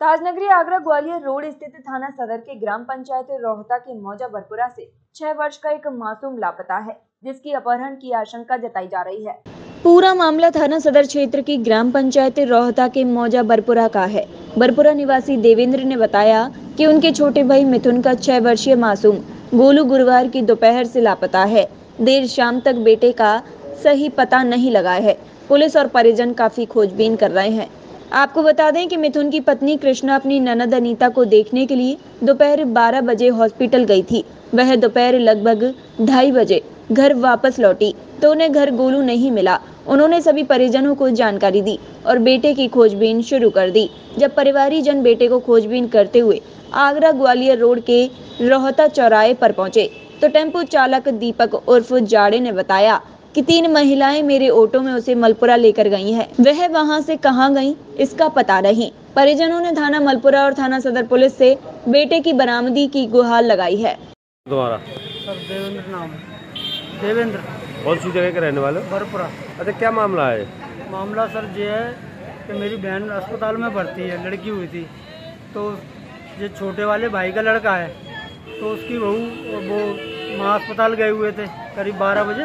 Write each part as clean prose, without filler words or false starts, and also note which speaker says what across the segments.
Speaker 1: Tajnagari Agra Gwalior road स्थित थाना सदर के ग्राम पंचायत रोहता के मौजा बरपुरा से 6 वर्ष का एक मासूम लापता है, जिसकी अपहरण की आशंका जताई जा रही है। पूरा मामला थाना सदर क्षेत्र की ग्राम पंचायत रोहता के मौजा बरपुरा का है। बरपुरा निवासी देवेंद्र ने बताया कि उनके छोटे भाई मिथुन का 6 वर्षीय मासूम गोलू गुरुवार की दोपहर से लापता है। देर शाम तक बेटे का सही पता नहीं लगा है। पुलिस और परिजन काफी खोजबीन कर रहे हैं। आपको बता दें कि मिथुन की पत्नी कृष्णा अपनी ननद अनीता को देखने के लिए दोपहर 12 बजे हॉस्पिटल गई थी। वह दोपहर लगभग 2:30 बजे घर वापस लौटी तो उन्हें घर गोलू नहीं मिला। उन्होंने सभी परिजनों को जानकारी दी और बेटे की खोजबीन शुरू कर दी। जब परिवारीजन बेटे को खोजबीन करते हुए आगरा ग्वालियर रोड के रोहता चौराहे पर पहुंचे तो टेम्पो चालक दीपक उर्फ जाड़े ने बताया कि 3 महिलाएं मेरे ऑटो में उसे मलपुरा लेकर गई हैं। वह वहां से कहां गईं इसका पता नहीं। परिजनों ने थाना मलपुरा और थाना सदर पुलिस से बेटे की बरामदी की गुहार लगाई है।
Speaker 2: तुम्हारा
Speaker 3: सर देवेंद्र नाम है। देवेंद्र।
Speaker 2: कौन सी जगह के रहने वाले?
Speaker 3: बरपुरा।
Speaker 2: अच्छा, क्या मामला है?
Speaker 3: मामला सर ये है कि मेरी बहन अस्पताल में भर्ती है, लड़की हुई थी, तो ये छोटे वाले भाई का लड़का है, तो उसकी बहू वो वहाँ अस्पताल गए हुए थे करीब 12 बजे।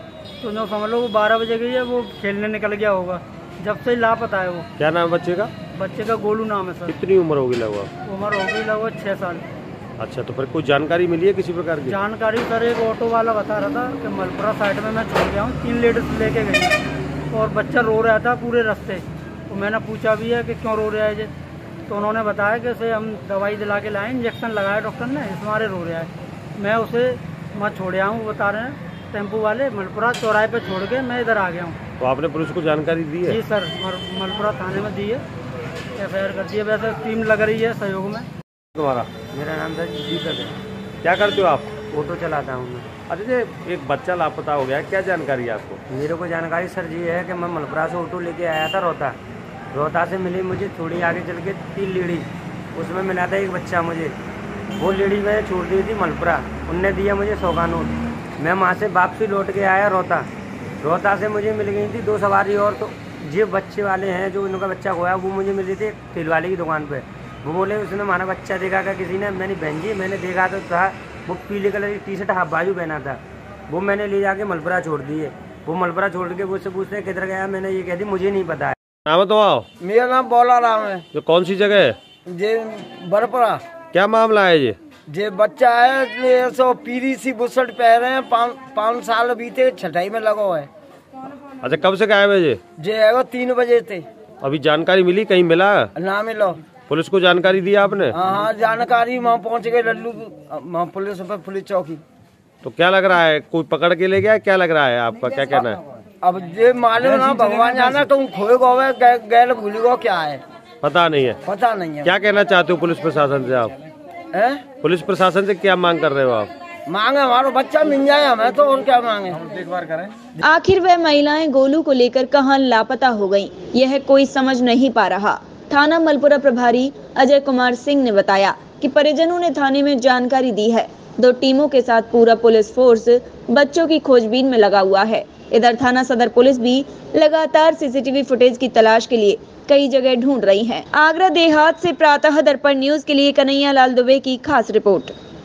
Speaker 3: तो जो समझ लो वो 12 बजे गई है, वो खेलने निकल गया होगा। जब से लापता है वो। क्या नाम है बच्चे का? बच्चे का गोलू नाम है सर।
Speaker 2: कितनी उम्र होगी लगभग?
Speaker 3: उम्र होगी लगभग 6 साल।
Speaker 2: अच्छा, तो फिर कोई जानकारी मिली है किसी प्रकार की?
Speaker 3: जानकारी सर एक ऑटो वाला बता रहा था कि मलपुरा साइड में मैं छोड़ गया हूँ, 3 लेडीज लेके गई और बच्चा रो रहा था पूरे रास्ते। तो मैंने पूछा भी है कि क्यों रो रहा है ये, तो उन्होंने बताया कि उसे हम दवाई दिला के लाए, इंजेक्शन लगाया डॉक्टर ने, इस मारे रो रहा है। मैं उसे वहाँ छोड़ आया हूँ, बता रहे हैं टेम्पो वाले, मलपुरा चौराहे पे छोड़ के मैं इधर आ गया हूँ।
Speaker 2: तो आपने पुलिस को जानकारी दी है?
Speaker 3: जी सर, मलपुरा थाने में दी है, FIR कर दी है। वैसे टीम लग रही है सहयोग में।
Speaker 2: तुम्हारा?
Speaker 3: मेरा नाम सर दीपक है।
Speaker 2: क्या करते हो आप?
Speaker 3: ऑटो चलाता हूँ मैं।
Speaker 2: अच्छा जी, एक बच्चा लापता हो गया, क्या जानकारी है आपको?
Speaker 3: मेरे को जानकारी सर ये है कि मैं मलपुरा से ऑटो लेके आया था रोहता से मिली मुझे थोड़ी आगे चल के 3 लेडी, उसमें मिला था एक बच्चा मुझे। वो लेडी मैंने छोड़ दी थी मलपुरा, उनने दिया मुझे 100 का नोट। मैं वहाँ से वापसी लौट के आया रोहता से मुझे मिल गई थी 2 सवारी और। तो ये बच्चे वाले हैं जो इनका बच्चा खोया, वो मुझे मिले थे तेल वाले की दुकान पे। वो बोले उसने हमारा बच्चा देखा क्या किसी ने? मैंने बहन जी मैंने देखा तो था, वो पीले कलर की टी-शर्ट हाफ बाजू पहना था। वो मैंने ले जाके मलपुरा छोड़ दिए। वो मलपुरा छोड़ के मुझसे पूछते हैं किधर गया, मैंने ये कह दी मुझे नहीं पता है।
Speaker 2: नाम तो आओ।
Speaker 3: मेरा नाम बोला राम है।
Speaker 2: जो कौन सी जगह है?
Speaker 3: जे बरपुरा।
Speaker 2: क्या मामला है ये?
Speaker 3: जे बच्चा है सो पीली सी बुशर्ट पहन रहे हैं, 5 साल बीते, छठाई में लगा है।
Speaker 2: अच्छा, कब से गायब है ये?
Speaker 3: जे है 3 बजे थे।
Speaker 2: अभी जानकारी मिली, कहीं मिला?
Speaker 3: ना मिलो।
Speaker 2: पुलिस को जानकारी दी आपने?
Speaker 3: हाँ, जानकारी वहाँ पहुँच गए लल्लू, वहाँ पुलिस चौकी।
Speaker 2: तो क्या लग रहा है, कोई पकड़ के ले गया? क्या लग रहा है आपका, क्या कहना है?
Speaker 3: अब ये मालूम ना, भगवान जाना, तुम खोए गए गैल भूल गो, क्या है
Speaker 2: पता नहीं है।
Speaker 3: पता नहीं है।
Speaker 2: क्या कहना चाहते हो पुलिस प्रशासन से आप? पुलिस प्रशासन से क्या मांग कर रहे हो आप?
Speaker 3: मांगे हमारा बच्चा मिल जाए हमें, तो और क्या मांगे, देखभाल करें।
Speaker 1: आखिर वह महिलाएं गोलू को लेकर कहां लापता हो गईं, यह कोई समझ नहीं पा रहा। थाना मलपुरा प्रभारी अजय कुमार सिंह ने बताया कि परिजनों ने थाने में जानकारी दी है। 2 टीमों के साथ पूरा पुलिस फोर्स बच्चों की खोजबीन में लगा हुआ है। इधर थाना सदर पुलिस भी लगातार CCTV फुटेज की तलाश के लिए कई जगह ढूंढ रही है। आगरा देहात से प्रातः दर्पण न्यूज के लिए कन्हैया लाल दुबे की खास रिपोर्ट।